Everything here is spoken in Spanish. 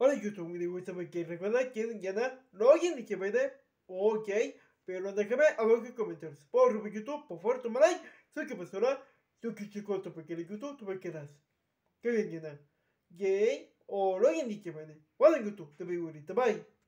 Hola YouTube, mi gusta porque recuerda que ganar login y que vende, ok, pero déjame abajo en comentarios. Por YouTube, por favor, toma like, sé que pasará, yo que corto porque el YouTube tú me quedas. Que bien ganar, gay o login y que vende. Hola YouTube, te veo ahorita, bye.